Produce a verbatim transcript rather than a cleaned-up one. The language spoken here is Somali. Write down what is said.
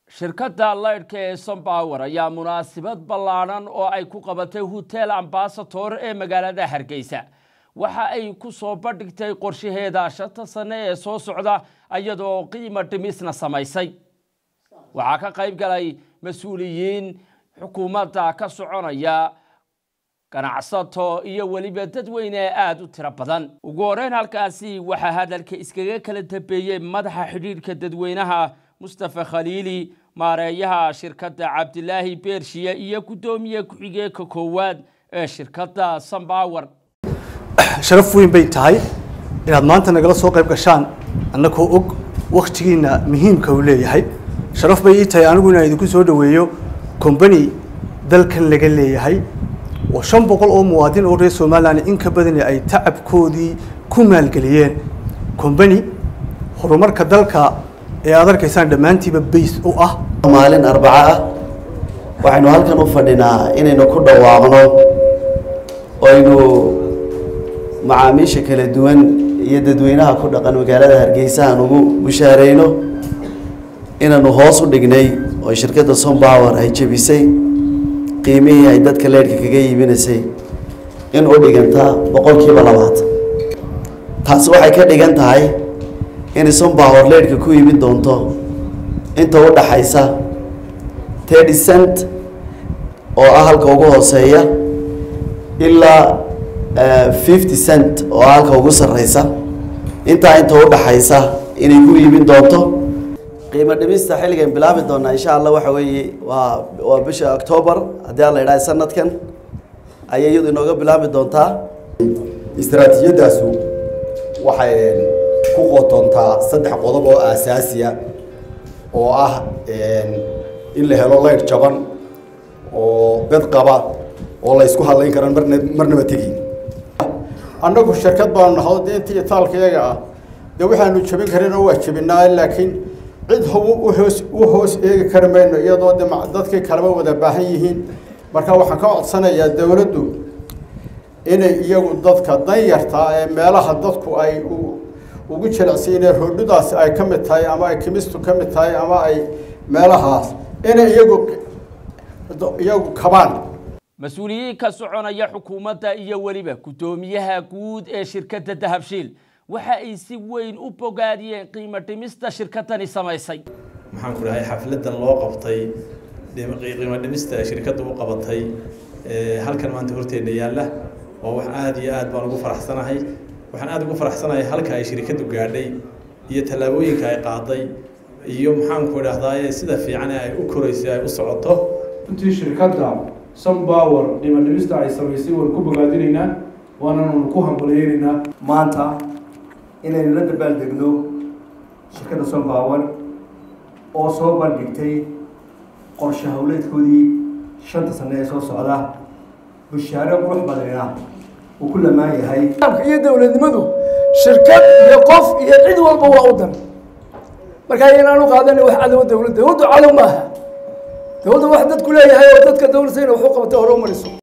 shirkadda laydhka ee Sunpower ayaa munaasabad ballaaran oo ay ku qabatay Hotel Ambassador ee magaalada Hargeysa waxa ay ku soo bandhigtay qorshaheeda shanta sano ee soo socda iyadoo qiimo dhimisna samaysay waxa ka qayb galay mas'uuliyiin xukuumadda ka soconaya ganacsato iyo waliba dadweyne aad u tiro badan ugu horeyn halkaasi waxa hadalka iskaga kala dambeeyay madaxa xiriirka dadweynaha Mustafa Khalili maareeyaha shirkadda Cabdilaahi Beershiya iyo gudoomiye ku-xigeenka koowaad ee shirkadda Sunpower sharaf weyn bay tahay inaad maanta nagala soo qayb gashaan annagoo og waqtigiina muhiimka uu leeyahay sharaf bay ii tahay anigu inaan idinku soo dhaweeyo company dalkan laga leeyahay oo shan boqol oo muwaadin oo reer Soomaaliland in ka badan ay tacabkoodii ku maalgeliyeen company horumarka dalka ee aad arkaysaan dhamaantiiba base u ah maalin arbaca ah waxaynu halkan u fadhinaa inaynu ku dhawaaqno aynu macaamiisha kala duwan iyo dadweynaha ku dhaqan magaalada Hargeysa aan ugu bushaareyno inaanu hoos u dhignay oo shirkadda Sunpower ay jabisay qiimihii ay dadka leedhka kaga iibinaysay in u dhiganta boqolkiiba labaatan taas waxay ka dhigan tahay in Sunpower leedhka ku iibin doonto inta u dhaxaysa thirty cent oo ah halka ugu hooseeya ilaa fifty cent oo ah halka ugu sarreysa inta inta u dhaxaysa inay ku iibin doonto qiimo dhimista xilligan bilaabi doona insha Allah waxa weeye waa waa bisha October hadii la yiraahdo sanadkan ayay iyadu inooga bilaabi doontaa istaraatiijiyadaas waxay ku qotontaa saddex qodob oo asaasi ah oo ah in la helo leer jaban oo bad qaba oo la isku haleyn karaan marna marnaba tagin annagu shirkad baan nahay intii taalkayaga ah de waxaanu jabin karnaa waa jabinaa laakiin cid u hoos u hoos eegi karmayno iyadoo dadkii kalaba wada baahan yihiin marka waxaan ka codsanayaa dawladdu inay iyagu dadka danyarta ee meelaha dadku ay ugu jilicsiinay roodhidaas ay ka mid tahay ama ay kimistu ka mid tahay ama ay meelahaas inay iyagu iyagu kabaan mas'uuliyiin ka soconaya xukuumadda iyo waliba gudoomiyaha guud ee shirkadda Dahabshiil waxa ay si weyn u bogaadiyeen qiimo dhimista shirkadani samaysay maxaan ku dhahay xafladan loo qabtay qiimo dhimista shirkaddu u qabatay ee halkan maanta horteena yaala oo wax aad iyo aad baan ugu faraxsanahay waxaan aad ugu faraxsanahay halka ay shirkaddu gaadhay iyo talaabooyinka ay qaaday iyo maxaan ku dhahdaaye sida fiican ay u koraysay ay u socoto intii shirkadda Sunpower qiimo dhimista ay samaysay waan ku bogaadinaynaa waana ku hambalyeynaa maanta inaynu la dabaaldegno shirkadda Sunpower oo soo bandhigtay qorshe hawleedkoodii shanta sano ee soo socda bushaaro qurux badan oo ku lamaan yahay iyo dawladnimadu shirkad iyo qof iyo cid walba waa u dan marka inaanu qaadanay wax cadow dawladda dawladdu cadow maaha dawladdu wax dadku leeyahay oo dadka dawladda inay wax u qabato hore u mariso